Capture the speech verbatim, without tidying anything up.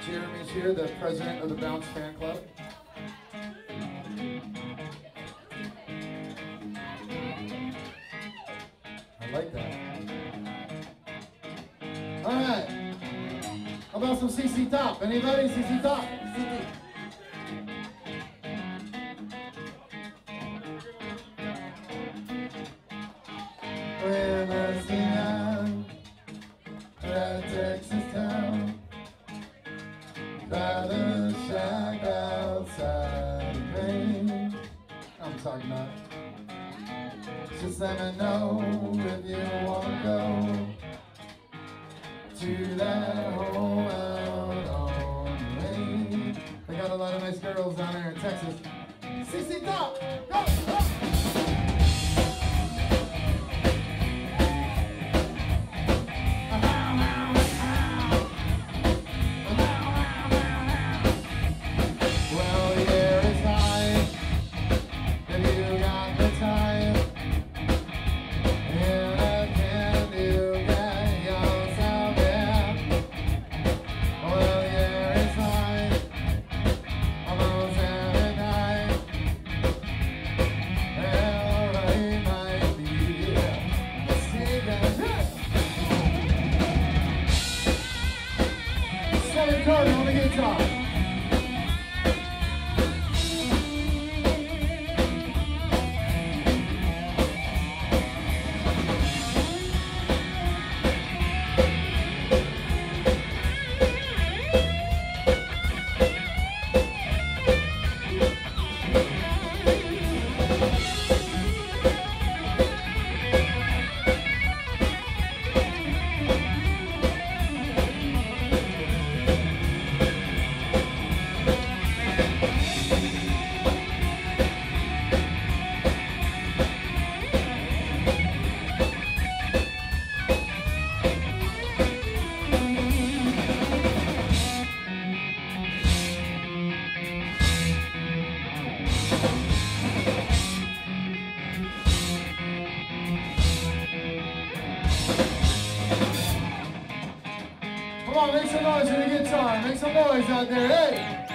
Jeremy's here, the president of the Bounce fan club. I like that. All right. How about some Z Z Top? Anybody? Z Z Top? We're resting on that Texas town by the shack outside the rain. I'm talking about. Just let me know if you want to go to that home out on the lane. They got a lot of nice girls down there in Texas. Z Z Top, go, go! On the guitar. Come on, make some noise with the guitar. Make some noise out there, hey!